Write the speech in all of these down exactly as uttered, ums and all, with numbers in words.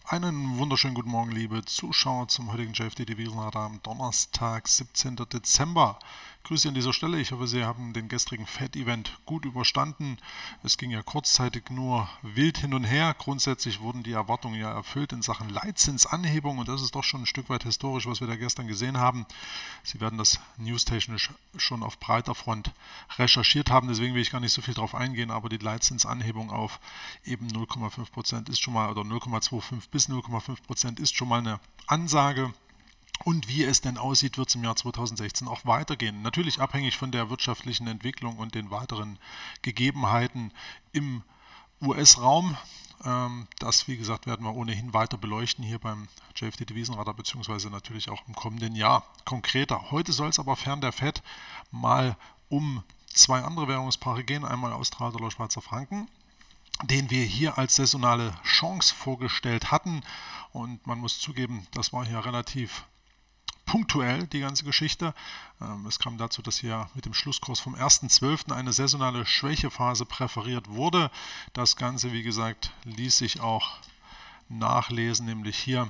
Einen wunderschönen guten Morgen, liebe Zuschauer, zum heutigen J F D-Devisenradar am Donnerstag, siebzehnten Dezember. Grüße an dieser Stelle. Ich hoffe, Sie haben den gestrigen Fed-Event gut überstanden. Es ging ja kurzzeitig nur wild hin und her. Grundsätzlich wurden die Erwartungen ja erfüllt in Sachen Leitzinsanhebung und das ist doch schon ein Stück weit historisch, was wir da gestern gesehen haben. Sie werden das newstechnisch schon auf breiter Front recherchiert haben, deswegen will ich gar nicht so viel drauf eingehen, aber die Leitzinsanhebung auf eben null Komma fünf Prozent ist schon mal, oder null Komma fünfundzwanzig bis null Komma fünf Prozent ist schon mal eine Ansage. Und wie es denn aussieht, wird es im Jahr zweitausendsechzehn auch weitergehen. Natürlich abhängig von der wirtschaftlichen Entwicklung und den weiteren Gegebenheiten im U S-Raum. Das, wie gesagt, werden wir ohnehin weiter beleuchten hier beim J F D-Devisenradar, beziehungsweise natürlich auch im kommenden Jahr konkreter. Heute soll es aber fern der Fed mal um zwei andere Währungspaare gehen, einmal Australdollar, Schweizer Franken, den wir hier als saisonale Chance vorgestellt hatten. Und man muss zugeben, das war hier relativ punktuell, die ganze Geschichte. Es kam dazu, dass hier mit dem Schlusskurs vom ersten zwölften eine saisonale Schwächephase präferiert wurde. Das Ganze, wie gesagt, ließ sich auch nachlesen, nämlich hier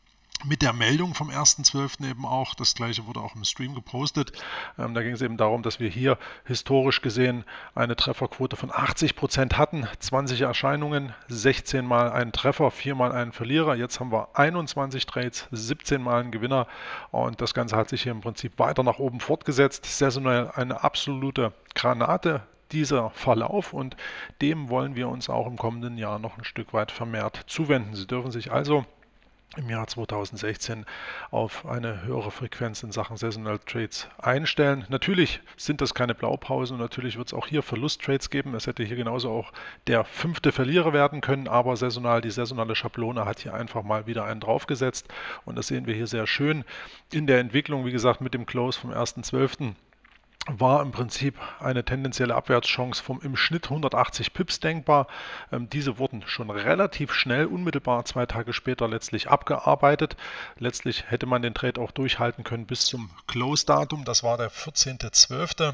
mit der Meldung vom ersten zwölften eben auch. Das gleiche wurde auch im Stream gepostet. Ähm, da ging es eben darum, dass wir hier historisch gesehen eine Trefferquote von achtzig Prozent hatten. zwanzig Erscheinungen, sechzehn Mal einen Treffer, vier Mal einen Verlierer. Jetzt haben wir einundzwanzig Trades, siebzehn Mal einen Gewinner. Und das Ganze hat sich hier im Prinzip weiter nach oben fortgesetzt. Saisonal eine absolute Granate, dieser Verlauf, und dem wollen wir uns auch im kommenden Jahr noch ein Stück weit vermehrt zuwenden. Sie dürfen sich also im Jahr zweitausendsechzehn auf eine höhere Frequenz in Sachen Saisonal Trades einstellen. Natürlich sind das keine Blaupausen und natürlich wird es auch hier Verlusttrades geben. Es hätte hier genauso auch der fünfte Verlierer werden können, aber saisonal, die saisonale Schablone hat hier einfach mal wieder einen draufgesetzt und das sehen wir hier sehr schön in der Entwicklung. Wie gesagt, mit dem Close vom ersten zwölften war im Prinzip eine tendenzielle Abwärtschance vom im Schnitt hundertachtzig Pips denkbar. Ähm, diese wurden schon relativ schnell, unmittelbar zwei Tage später letztlich abgearbeitet. Letztlich hätte man den Trade auch durchhalten können bis zum Close-Datum, das war der vierzehnten zwölften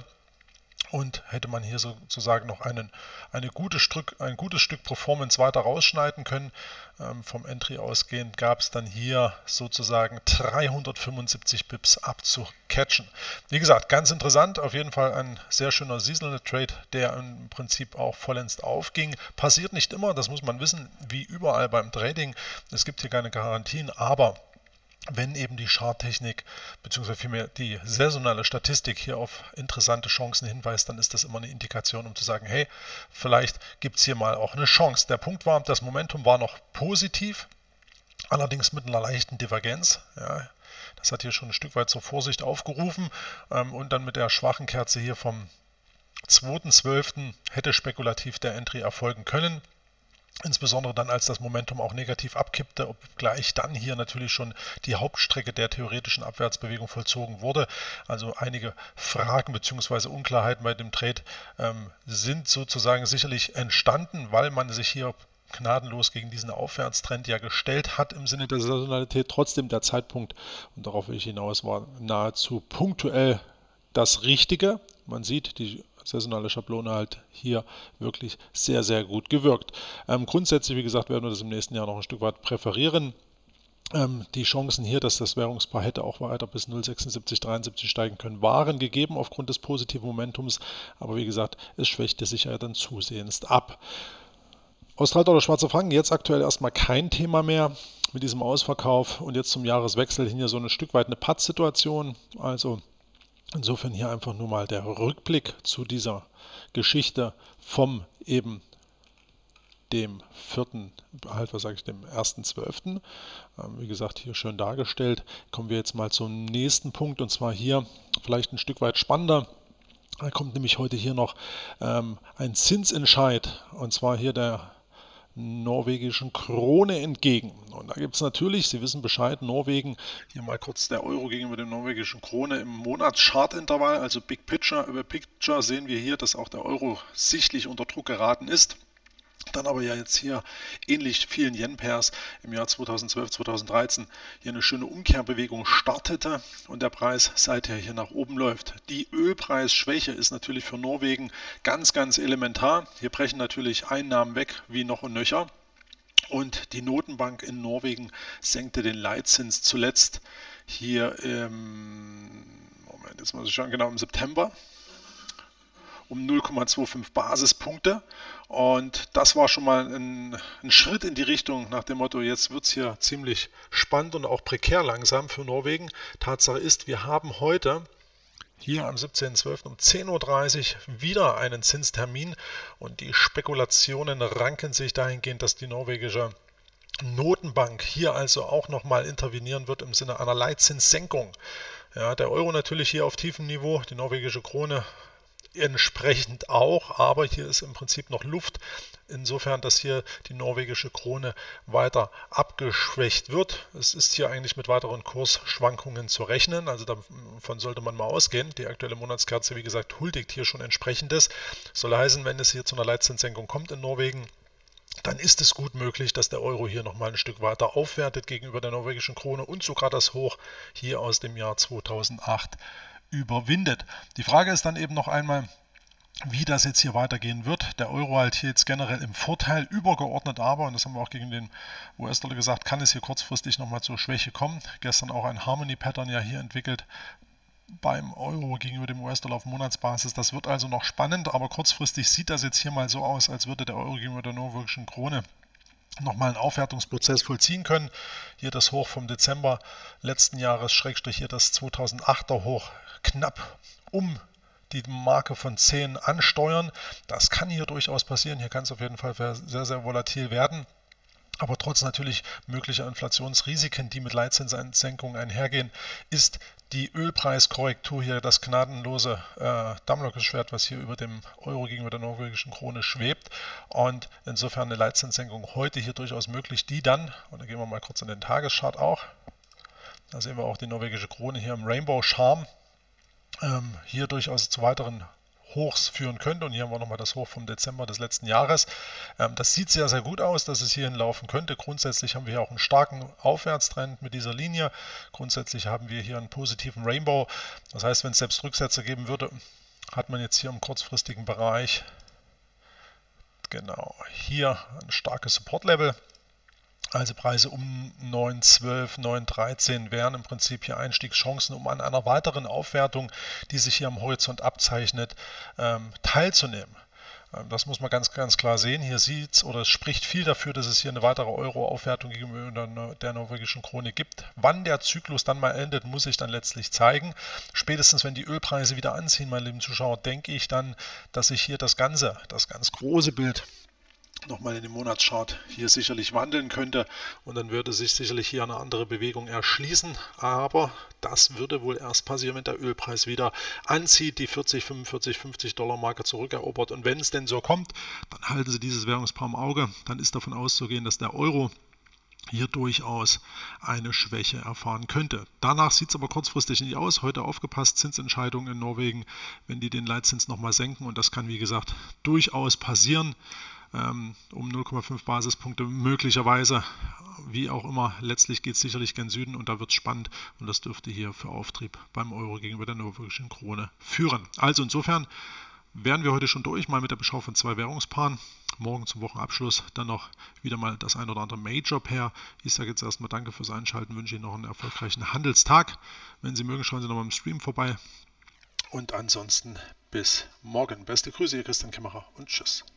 Und hätte man hier sozusagen noch einen, eine gute Stück, ein gutes Stück Performance weiter rausschneiden können. Ähm, vom Entry ausgehend gab es dann hier sozusagen dreihundertfünfundsiebzig Pips abzucatchen. Wie gesagt, ganz interessant, auf jeden Fall ein sehr schöner Seasonal Trade, der im Prinzip auch vollends aufging. Passiert nicht immer, das muss man wissen, wie überall beim Trading. Es gibt hier keine Garantien, aber wenn eben die Charttechnik bzw. vielmehr die saisonale Statistik hier auf interessante Chancen hinweist, dann ist das immer eine Indikation, um zu sagen, hey, vielleicht gibt es hier mal auch eine Chance. Der Punkt war, das Momentum war noch positiv, allerdings mit einer leichten Divergenz. Ja, das hat hier schon ein Stück weit zur Vorsicht aufgerufen und dann mit der schwachen Kerze hier vom zweiten zwölften hätte spekulativ der Entry erfolgen können. Insbesondere dann, als das Momentum auch negativ abkippte, obgleich dann hier natürlich schon die Hauptstrecke der theoretischen Abwärtsbewegung vollzogen wurde. Also einige Fragen bzw. Unklarheiten bei dem Trade ähm, sind sozusagen sicherlich entstanden, weil man sich hier gnadenlos gegen diesen Aufwärtstrend ja gestellt hat im Sinne der Saisonalität. Trotzdem der Zeitpunkt, und darauf will ich hinaus, war nahezu punktuell das Richtige. Man sieht, die saisonale Schablone halt hier wirklich sehr, sehr gut gewirkt. Ähm, grundsätzlich, wie gesagt, werden wir das im nächsten Jahr noch ein Stück weit präferieren. Ähm, die Chancen hier, dass das Währungspaar hätte auch weiter bis null Komma sechsundsiebzig dreiundsiebzig steigen können, waren gegeben aufgrund des positiven Momentums. Aber wie gesagt, es schwächte sich ja dann zusehends ab. Australdollar, Schweizer Franken, jetzt aktuell erstmal kein Thema mehr mit diesem Ausverkauf und jetzt zum Jahreswechsel hin hier so ein Stück weit eine Pattsituation. Also insofern hier einfach nur mal der Rückblick zu dieser Geschichte vom eben dem vierten, halt was sage ich, dem ersten zwölften Wie gesagt, hier schön dargestellt. Kommen wir jetzt mal zum nächsten Punkt und zwar hier vielleicht ein Stück weit spannender. Da kommt nämlich heute hier noch ähm, ein Zinsentscheid und zwar hier der norwegischen Krone entgegen. Und da gibt es natürlich, Sie wissen Bescheid, Norwegen, hier mal kurz der Euro gegenüber dem norwegischen Krone im Monatschartintervall, also Big Picture über Picture sehen wir hier, dass auch der Euro sichtlich unter Druck geraten ist. Dann aber ja jetzt hier ähnlich vielen Yen-Pairs im Jahr zweitausendzwölf, zweitausenddreizehn hier eine schöne Umkehrbewegung startete und der Preis seither hier nach oben läuft. Die Ölpreisschwäche ist natürlich für Norwegen ganz, ganz elementar. Hier brechen natürlich Einnahmen weg wie noch und nöcher. Und die Notenbank in Norwegen senkte den Leitzins zuletzt hier im, Moment, jetzt muss ich schauen, genau im September um null Komma fünfundzwanzig Basispunkte. Und das war schon mal ein, ein Schritt in die Richtung nach dem Motto, jetzt wird es hier ziemlich spannend und auch prekär langsam für Norwegen. Tatsache ist, wir haben heute hier am siebzehnten zwölften um zehn Uhr dreißig wieder einen Zinstermin und die Spekulationen ranken sich dahingehend, dass die norwegische Notenbank hier also auch nochmal intervenieren wird im Sinne einer Leitzinssenkung. Ja, der Euro natürlich hier auf tiefem Niveau, die norwegische Krone entsprechend auch, aber hier ist im Prinzip noch Luft, insofern, dass hier die norwegische Krone weiter abgeschwächt wird. Es ist hier eigentlich mit weiteren Kursschwankungen zu rechnen, also davon sollte man mal ausgehen. Die aktuelle Monatskerze, wie gesagt, huldigt hier schon entsprechendes. Soll heißen, wenn es hier zu einer Leitzinssenkung kommt in Norwegen, dann ist es gut möglich, dass der Euro hier nochmal ein Stück weiter aufwertet gegenüber der norwegischen Krone und sogar das Hoch hier aus dem Jahr zweitausendacht überwindet. Die Frage ist dann eben noch einmal, wie das jetzt hier weitergehen wird. Der Euro halt hier jetzt generell im Vorteil, übergeordnet aber, und das haben wir auch gegen den U S-Dollar gesagt, kann es hier kurzfristig nochmal zur Schwäche kommen. Gestern auch ein Harmony-Pattern ja hier entwickelt beim Euro gegenüber dem U S-Dollar auf Monatsbasis. Das wird also noch spannend, aber kurzfristig sieht das jetzt hier mal so aus, als würde der Euro gegenüber der norwegischen Krone nochmal einen Aufwertungsprozess vollziehen können. Hier das Hoch vom Dezember letzten Jahres, Schrägstrich hier das zweitausendachter Hoch, knapp um die Marke von zehn ansteuern. Das kann hier durchaus passieren. Hier kann es auf jeden Fall sehr, sehr volatil werden. Aber trotz natürlich möglicher Inflationsrisiken, die mit Leitzinssenkungen einhergehen, ist die Ölpreiskorrektur hier das gnadenlose äh, Damoklesschwert, was hier über dem Euro gegenüber der norwegischen Krone schwebt. Und insofern eine Leitzinssenkung heute hier durchaus möglich, die dann, und da gehen wir mal kurz in den Tageschart auch, da sehen wir auch die norwegische Krone hier im Rainbow Charm, ähm, hier durchaus zu weiteren Hochs führen könnte. Und hier haben wir nochmal das Hoch vom Dezember des letzten Jahres. Ähm, das sieht sehr, sehr gut aus, dass es hierhin laufen könnte. Grundsätzlich haben wir hier auch einen starken Aufwärtstrend mit dieser Linie. Grundsätzlich haben wir hier einen positiven Rainbow. Das heißt, wenn es selbst Rücksätze geben würde, hat man jetzt hier im kurzfristigen Bereich genau hier ein starkes Support-Level. Also Preise um neun zwölf, neun dreizehn wären im Prinzip hier Einstiegschancen, um an einer weiteren Aufwertung, die sich hier am Horizont abzeichnet, ähm, teilzunehmen. Ähm, das muss man ganz, ganz klar sehen. Hier sieht es oder es spricht viel dafür, dass es hier eine weitere Euro-Aufwertung gegenüber der norwegischen Krone gibt. Wann der Zyklus dann mal endet, muss sich dann letztlich zeigen. Spätestens wenn die Ölpreise wieder anziehen, meine lieben Zuschauer, denke ich dann, dass sich hier das Ganze, das ganz große Bild nochmal in dem Monatschart hier sicherlich wandeln könnte und dann würde sich sicherlich hier eine andere Bewegung erschließen, aber das würde wohl erst passieren, wenn der Ölpreis wieder anzieht, die vierzig, fünfundvierzig, fünfzig Dollar Marke zurückerobert, und wenn es denn so kommt, dann halten Sie dieses Währungspaar im Auge, dann ist davon auszugehen, dass der Euro hier durchaus eine Schwäche erfahren könnte. Danach sieht es aber kurzfristig nicht aus. Heute aufgepasst, Zinsentscheidungen in Norwegen, wenn die den Leitzins nochmal senken, und das kann wie gesagt durchaus passieren, um null Komma fünf Basispunkte möglicherweise, wie auch immer. Letztlich geht es sicherlich gen Süden und da wird es spannend, und das dürfte hier für Auftrieb beim Euro gegenüber der norwegischen Krone führen. Also insofern wären wir heute schon durch, mal mit der Beschau von zwei Währungspaaren. Morgen zum Wochenabschluss dann noch wieder mal das ein oder andere Major-Pair. Ich sage jetzt erstmal danke fürs Einschalten, wünsche Ihnen noch einen erfolgreichen Handelstag. Wenn Sie mögen, schauen Sie noch mal im Stream vorbei. Und ansonsten bis morgen. Beste Grüße, Ihr Christian Kämmerer, und tschüss.